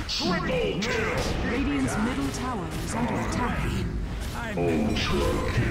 Triple kill! Radiant's middle tower is under attack. Ultra kill!